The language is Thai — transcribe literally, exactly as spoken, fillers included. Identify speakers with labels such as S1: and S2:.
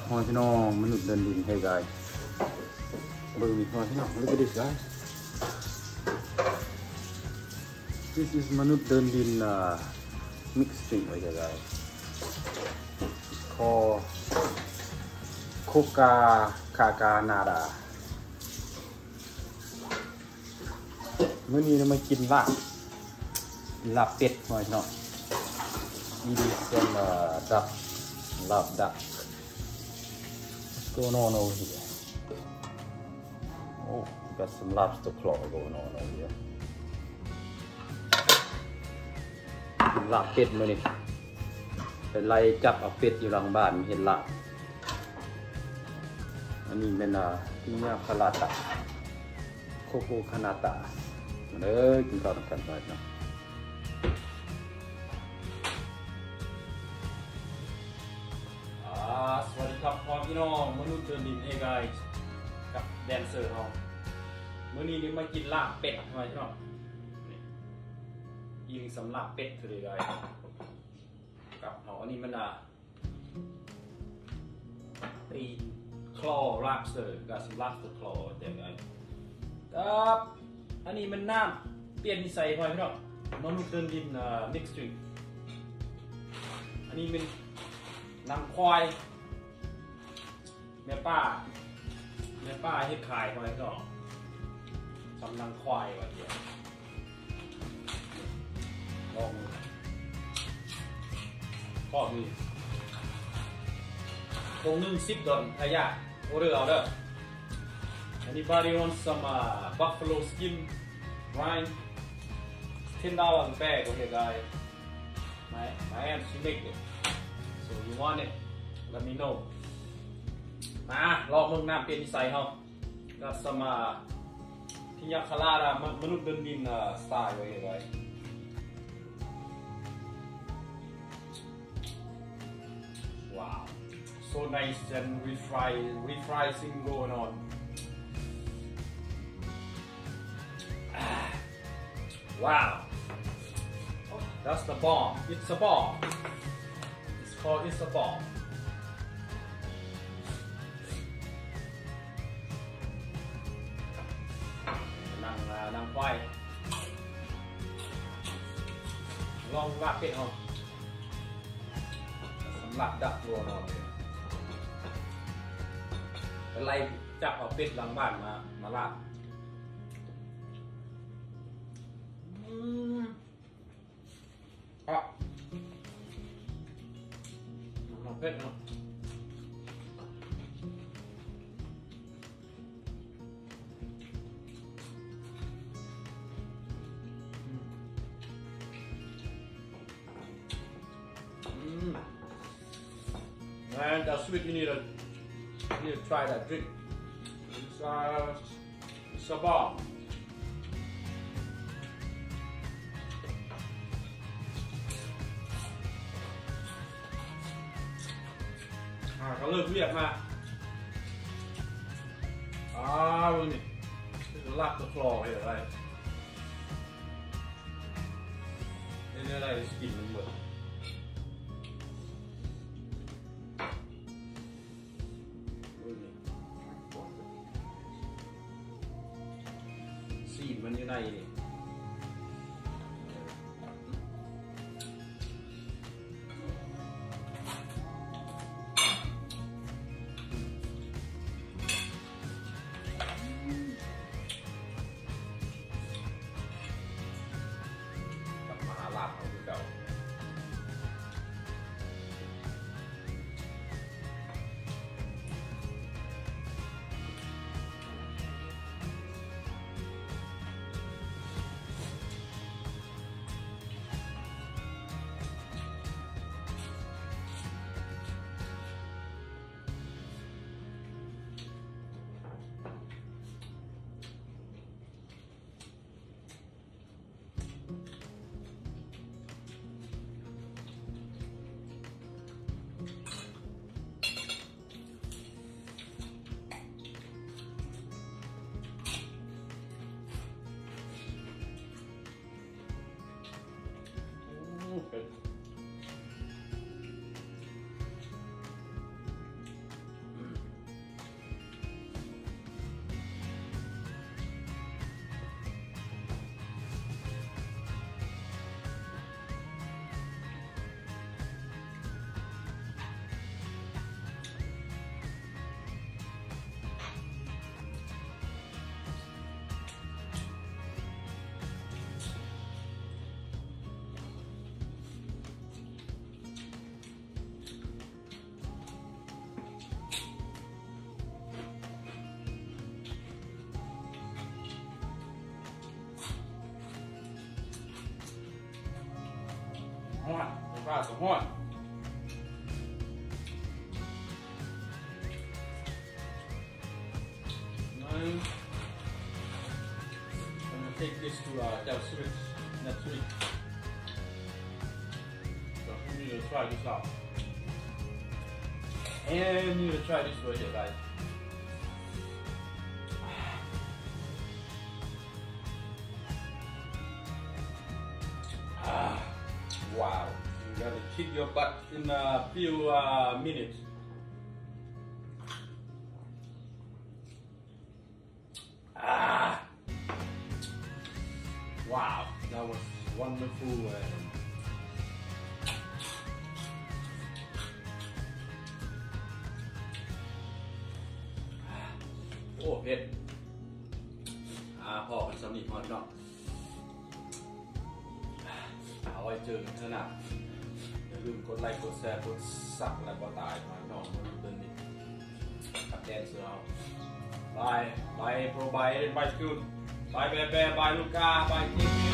S1: พ่อพี่น้องมนุษย์เดินดินให้กายเบิ่งพ่อพี่น้อง look at this guys this is มนุษย์เดินดิน uh, mixing ไว้กายคอโคกาคากานาดาเมื่อนี้เรามากินลาบลาบเป็ดพ่อพี่น้องนี่ดิเป็นดักลาบดักgoing on over here oh got some lobster claw going on over here กินลาบเป็ดมื้อนี้ไปไล่จับเอาเป็ดอยู่หลังบ้านเห็นลาบอันนี้เป็นอ่าพิญญาคาราตะโคโคคานาตะมาเด้อกินข้าวกันไปเนาะสวัสดีครับพ่อพี่น้องมนุษย์เดินดินเฮกายกับแดนเซอร์เรามื้อนี้นี่มากินลาบเป็ดทำไมพี่น้องยิงสำหรับเป็ดเลยกายกับเอาอันนี้มันอ่ะตีคลอลาบสเตอร์กับสำหรับสเตอร์คลอเดี๋ยวไงกับอันนี้มันน้ำเปลี่ยนนิสัยพ่อพี่น้องมนุษย์เดินดินอ่ามิกซ์ดริงอันนี้เป็นน้ำควายแม่ป้าแม่ป้าให้ขายไว้ก่อนทำน้ำควายไว้เดียวลองก็มีคงนึ่งซิปดอนทายาโอเดอร์เอาเด้อ Anybody want some uh, buffalo skin rind ten dollars a bag okay guys my my aunt she make it so you want it let me know มาลองมึงน้ำเปลี่ยนนิสัยเขาก็สมาพิญญาคาราดามนุษย์เดินดินสไตล์ไว้ไว้ wow so nice and refry refrying going on wow oh, that's the bomb it's a bomb it's called it's a bombนางควายลองลาบเป็ดเอาสำหรับดักรัวนอนเป็นไรจับเอาเป็ดหลังบ้านมามาลาบอืมอ่ะน้ำเป็ดเนาะAnd that's sweet. You need to you need to try that drink. It's uh, it's a bomb. อ่าเขาเลิกเรียกมาอ้าวนี่จะลากตะคลอให้อะไรนี่อะไรสกินมันหมดสีมันอยู่ในนี่กลับมาหาลาบของเก่า hot. The fries are hot. I'm gonna take this to uh, Del Switch next week. So we need to try this out. And you need to try this right here, guys. Ah, wow. You're gonna kick your butt in a few uh, minutes. Ah, wow, that was wonderful. Uh,โอ้เผ็ดอ่าพอกันสำนีพอเนาะเอาไว้เจอกันเถอะนะอย่าลืมกดไลค์กดแชร์กดซับและก็ตายมาเนาะมันเป็นนี่กับแดนเสือเอาบายบายโปรบายบายสกูลบายแบร์แบร์บายลูก้าบายทีม